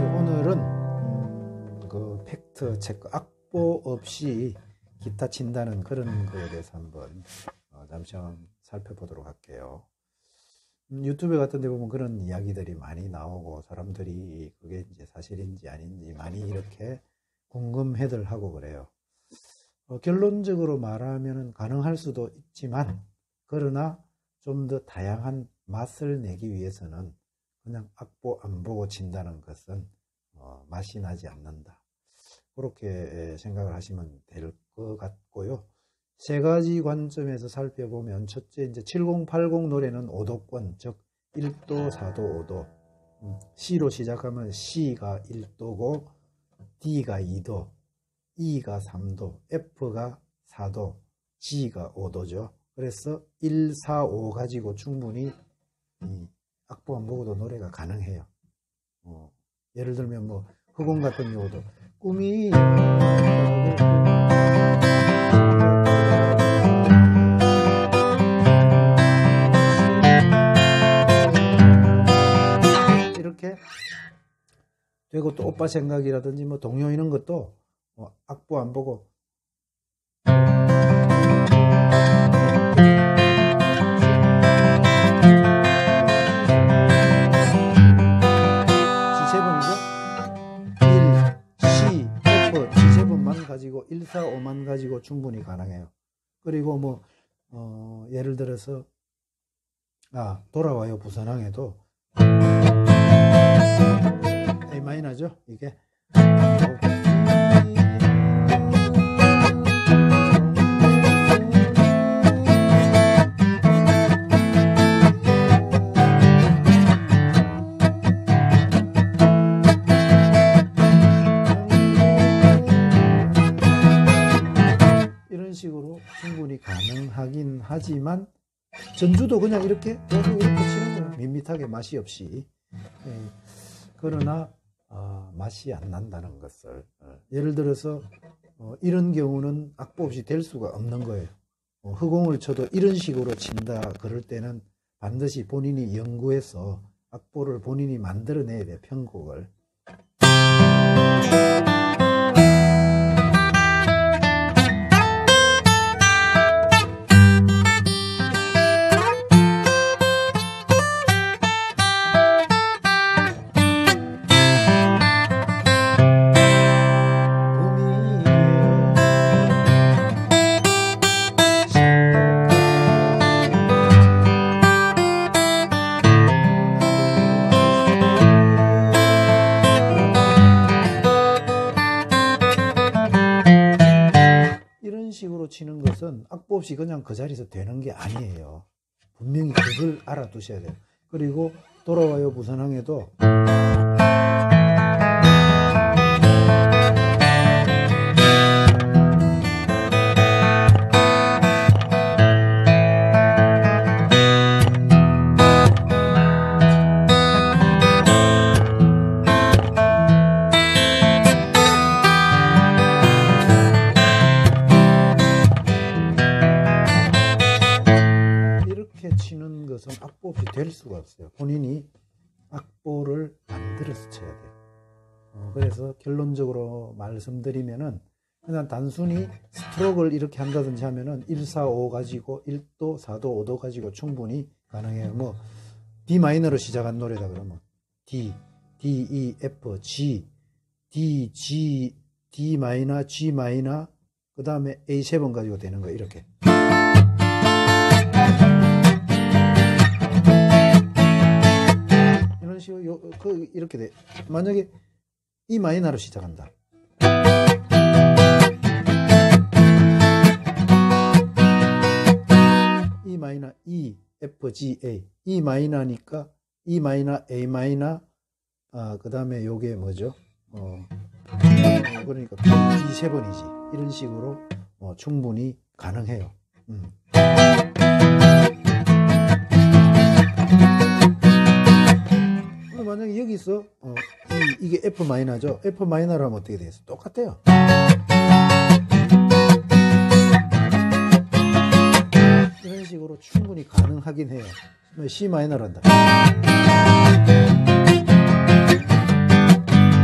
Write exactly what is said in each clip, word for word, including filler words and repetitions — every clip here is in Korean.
오늘은 음, 그 팩트 체크, 악보 없이 기타 친다는 그런 거에 대해서 한번 어, 잠시 한번 살펴보도록 할게요. 음, 유튜브 같은 데 보면 그런 이야기들이 많이 나오고 사람들이 그게 이제 사실인지 아닌지 많이 이렇게 궁금해들 하고 그래요. 어, 결론적으로 말하면 가능할 수도 있지만 그러나 좀 더 다양한 맛을 내기 위해서는 그냥 악보 안 보고 친다는 것은 어, 맛이 나지 않는다. 그렇게 생각을 하시면 될 것 같고요. 세 가지 관점에서 살펴보면 첫째, 이제 칠공팔공 노래는 오도권, 즉 일 도, 사 도, 오 도. 음, C로 시작하면 C가 일 도고 D가 이 도, E가 삼 도, F가 사 도, G가 오 도죠. 그래서 일, 사, 오 가지고 충분히 이 악보 안 보고도 노래가 가능해요. 어, 예를 들면 뭐 허공 같은 경우도 꿈이 이렇게 되고, 또 오빠 생각이라든지 뭐 동요 이런 것도 뭐 악보 안 보고 가지고 일, 사, 오만 가지고 충분히 가능해요. 그리고 뭐 어, 예를 들어서 아 돌아와요 부산항에도 A 마이너죠 이게. 식으로 충분히 가능하긴 하지만 전주도 그냥 이렇게 계속 이렇게 치는 거예요. 밋밋하게 맛이 없이. 예. 그러나 어, 맛이 안 난다는 것을 어, 예를 들어서 어, 이런 경우는 악보 없이 될 수가 없는 거예요. 어, 허공을 쳐도 이런 식으로 친다 그럴 때는 반드시 본인이 연구해서 악보를 본인이 만들어내야 돼요. 편곡을. 식으로 치는 것은 악보 없이 그냥 그 자리에서 되는 게 아니에요. 분명히 그걸 알아두셔야 돼요. 그리고 돌아와요 부산항에도 치는 것은 악보 없이 될 수가 없어요. 본인이 악보를 만들어서 쳐야 돼요. 어, 그래서 결론적으로 말씀드리면은 그냥 단순히 스트로크를 이렇게 한다든지 하면은 일, 사, 오 가지고 일 도, 사 도, 오 도 가지고 충분히 가능해요. 뭐 D 마이너로 시작한 노래다 그러면 D, D, E, F, G, D, G, D 마이너, G 마이너, 그 다음에 에이 세븐 가지고 되는 거예요. 이렇게. 요, 그, 이렇게 돼. 만약에 E 마이너로 시작한다. E 마이너, E, F, G, A. E 마이너니까 E 마이너, A 마이너, 아, 그 다음에 요게 뭐죠? 어, 그러니까 디 세븐이지. 이런 식으로 어, 충분히 가능해요. 음. 만약에 여기서 어, 이, 이게 F 마이너죠. F 마이너로 하면 어떻게 되겠어? 똑같아요. 이런 식으로 충분히 가능하긴 해요. C 마이너로 한다.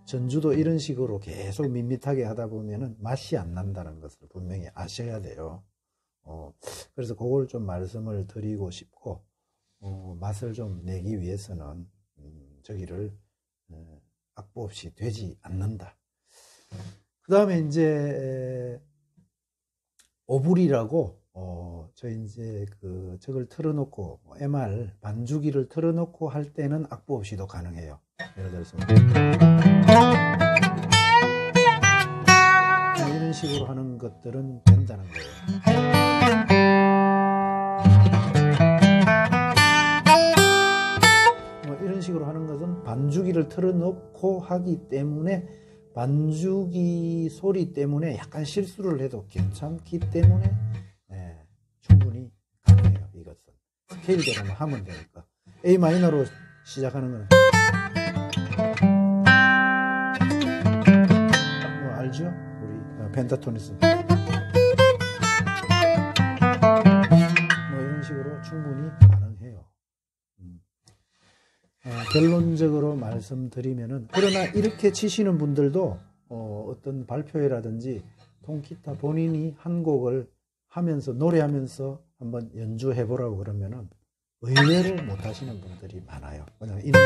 전주도 이런 식으로 계속 밋밋하게 하다 보면은 맛이 안 난다는 것을 분명히 아셔야 돼요. 어, 그래서 그걸 좀 말씀을 드리고 싶고, 어, 맛을 좀 내기 위해서는, 음, 저기를, 어, 악보 없이 되지 않는다. 그 다음에 이제, 오불이라고, 어, 저 이제 그, 저걸 틀어놓고, 엠알, 반주기를 틀어놓고 할 때는 악보 없이도 가능해요. 예를 들어서. 이런 식으로 하는 것들은 된다는 거예요. 뭐 이런 식으로 하는 것은 반주기를 틀어놓고 하기 때문에 반주기 소리 때문에 약간 실수를 해도 괜찮기 때문에 네, 충분히 가능해요. 이것은 스케일대로만 하면 되니까. A 마이너로 시작하는 거는 뭐 알죠? 우리 펜타토니스 뭐 이런 식으로 충분히 가능해요. 음. 어, 결론적으로 말씀드리면은, 그러나 이렇게 치시는 분들도 어, 어떤 발표회라든지 통기타 본인이 한 곡을 하면서 노래하면서 한번 연주해 보라고 그러면은 의외로 못 하시는 분들이 많아요. 그냥 이런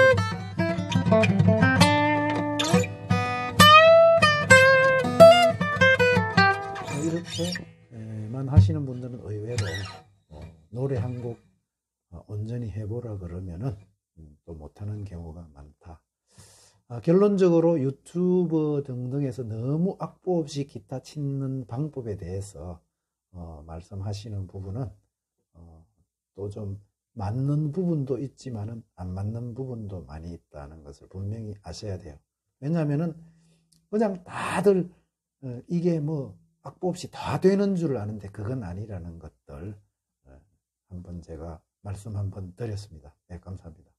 이렇게만 하시는 분들은 의외로 어, 노래 한 곡 어, 온전히 해보라 그러면은 음, 또 못하는 경우가 많다. 아, 결론적으로 유튜브 등등에서 너무 악보 없이 기타 치는 방법에 대해서 어, 말씀하시는 부분은 어, 또 좀 맞는 부분도 있지만은 안 맞는 부분도 많이 있다는 것을 분명히 아셔야 돼요. 왜냐하면은 그냥 다들 어, 이게 뭐 악보 없이 다 되는 줄 아는데 그건 아니라는 것들 어, 한번 제가 말씀 한번 드렸습니다. 네, 감사합니다.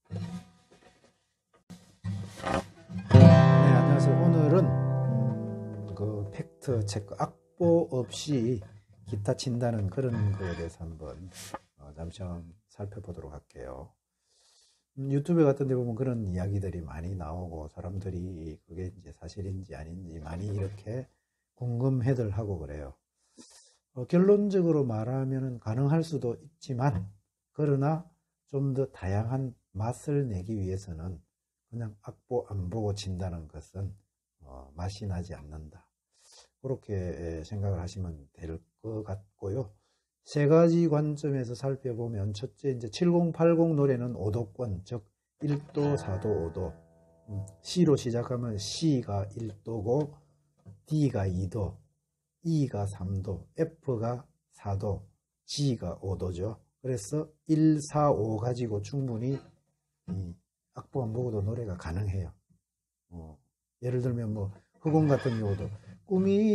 네, 안녕하세요. 오늘은 음, 그 팩트 체크, 악보 없이 기타 친다는 그런 거에 대해서 한번 어, 잠시 살펴보도록 할게요. 음, 유튜브 같은 데 보면 그런 이야기들이 많이 나오고 사람들이 그게 이제 사실인지 아닌지 많이 이렇게 궁금해들 하고 그래요. 어, 결론적으로 말하면 가능할 수도 있지만, 그러나 좀 더 다양한 맛을 내기 위해서는 그냥 악보 안 보고 친다는 것은 어, 맛이 나지 않는다. 그렇게 생각을 하시면 될 것 같고요. 세 가지 관점에서 살펴보면, 첫째, 이제 칠십, 팔십 노래는 오도권, 즉 일 도, 사 도, 오 도. 음, C로 시작하면 C가 일 도고, D가 이 도, E가 삼 도, F가 사 도, G가 오 도죠. 그래서 일, 사, 오 가지고 충분히 이 악보 안 보고도 노래가 가능해요. 어, 예를 들면 뭐 흑원 같은 경우도 꿈이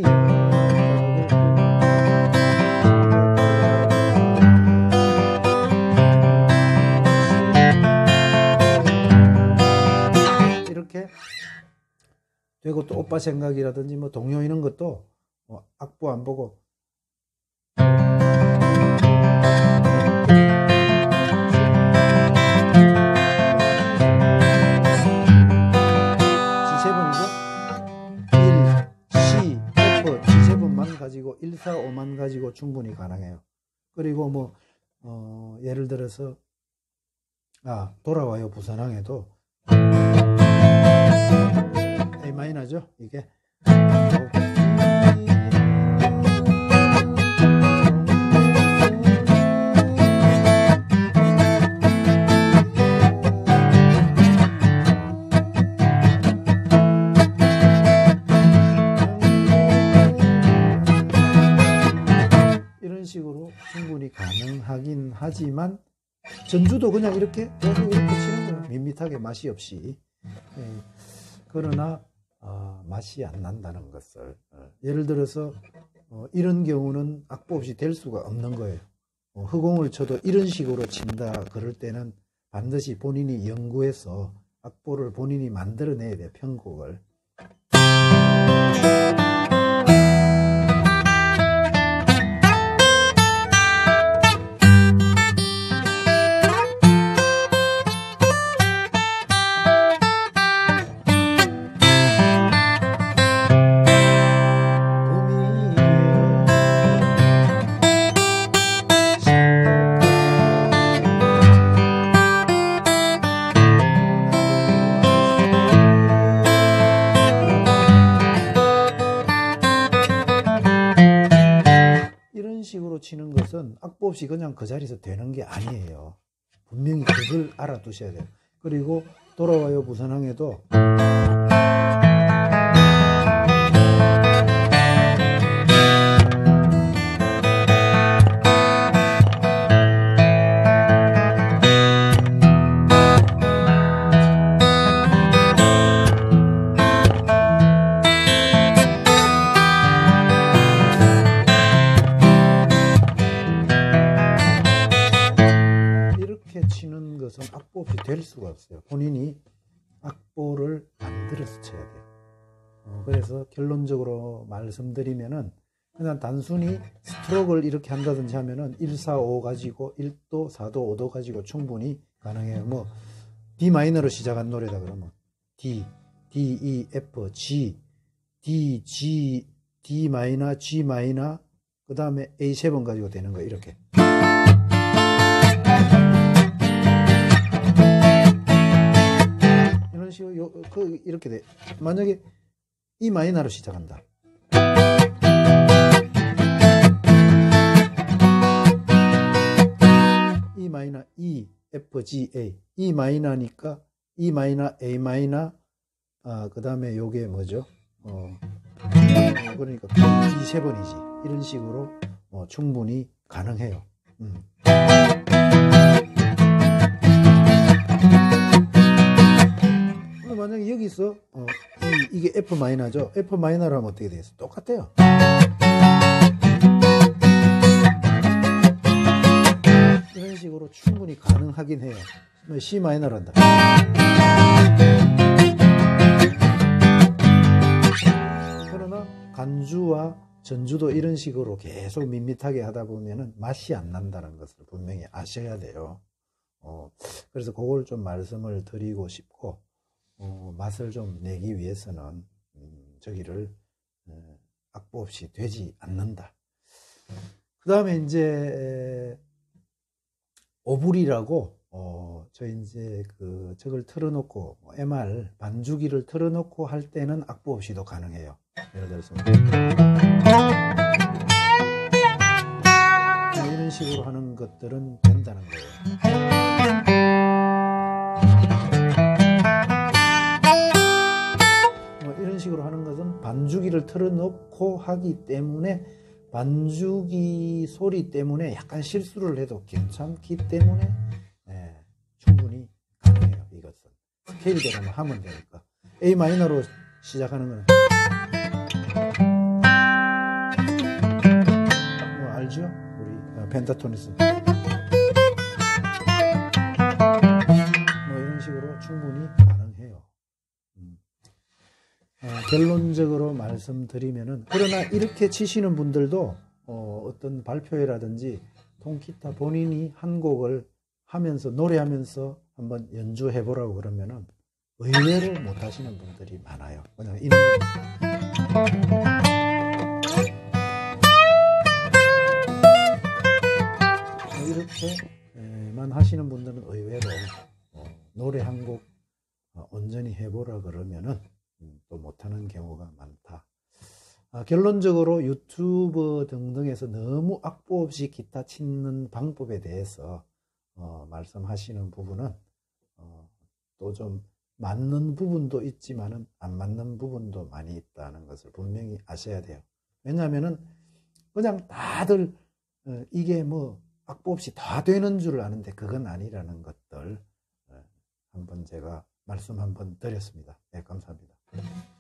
이렇게 되고, 또 오빠 생각이라든지 뭐 동요 이런 것도 어, 악보 안 보고 가지고 일, 사, 오만 가지고 충분히 가능해요. 그리고 뭐 어, 예를 들어서 아 돌아와요 부산항에도 A 마이너죠 이게. 식으로 충분히 가능하긴 하지만, 전주도 그냥 이렇게 계속 이렇게 치는 거예요. 밋밋하게 맛이 없이. 예. 그러나 어, 맛이 안 난다는 것을 어, 예를 들어서 어, 이런 경우는 악보 없이 될 수가 없는 거예요. 어, 흑공을 쳐도 이런 식으로 친다 그럴 때는 반드시 본인이 연구해서 악보를 본인이 만들어내야 돼요. 편곡을. 것은 악보 없이 그냥 그 자리에서 되는 게 아니에요. 분명히 그걸 알아두셔야 돼요. 그리고 돌아와요 부산항에도 치는 것은 악보 없이 될 수가 없어요. 본인이 악보를 만들어서 쳐야 돼요. 어, 그래서 결론적으로 말씀드리면은 그냥 단순히 스트로크를 이렇게 한다든지 하면은 일, 사, 오 가지고 일 도, 사 도, 오 도 가지고 충분히 가능해요. 뭐 D 마이너로 시작한 노래다 그러면 D, D, E, F, G, D, G, D 마이너, G 마이너, 그 다음에 에이 세븐 가지고 되는 거예요. 이렇게. 이런 식으로 요, 그 이렇게 돼. 만약에 E 마이너로 시작한다. E 마이너, E, F, G, A. E 마이너니까 E 마이너, A 마이너, 아, 그 다음에 요게 뭐죠? 어, 그러니까 디 세븐이지. 이런 식으로 어, 충분히 가능해요. 음. 만약에 여기서 어, 이, 이게 F 마이너죠. F 마이너로 하면 어떻게 되겠어? 똑같아요. 이런 식으로 충분히 가능하긴 해요. C 마이너로 한다. 그러나 간주와 전주도 이런 식으로 계속 밋밋하게 하다 보면은 맛이 안 난다는 것을 분명히 아셔야 돼요. 어, 그래서 그걸 좀 말씀을 드리고 싶고, 어, 맛을 좀 내기 위해서는 음, 저기를 어, 악보 없이 되지 않는다. 그 다음에 이제 오불이라고 어, 저 이제 그 저걸 틀어놓고 엠알 반주기를 틀어놓고 할 때는 악보 없이도 가능해요. 예를 들어서 이런 식으로 하는 것들은 된다는 거예요. 이런 식으로 하는 것은 반주기를 틀어놓고 하기 때문에 반주기 소리 때문에 약간 실수를 해도 괜찮기 때문에 네, 충분히 가능해요. 이것은 스케일대로만 하면 되니까. A 마이너로 시작하는 거는 뭐 알죠? 우리 펜타토니스 뭐 이런 식으로 충분히 가능해요. 음. 어, 결론적으로 말씀드리면은, 그러나 이렇게 치시는 분들도 어, 어떤 발표회라든지 통기타 본인이 한 곡을 하면서 노래하면서 한번 연주해 보라고 그러면은 의외로 못 하시는 분들이 많아요. 그냥 이런 이렇게만 하시는 분들은 의외로 어, 노래 한 곡 어, 온전히 해보라 그러면은 음, 또 못하는 경우가 많다. 아, 결론적으로 유튜브 등등에서 너무 악보 없이 기타 치는 방법에 대해서 어, 말씀하시는 부분은 어, 또 좀 맞는 부분도 있지만은 안 맞는 부분도 많이 있다는 것을 분명히 아셔야 돼요. 왜냐하면은 그냥 다들 어, 이게 뭐 악보 없이 다 되는 줄 아는데 그건 아니라는 것들 어, 한번 제가 말씀 한번 드렸습니다. 네, 감사합니다.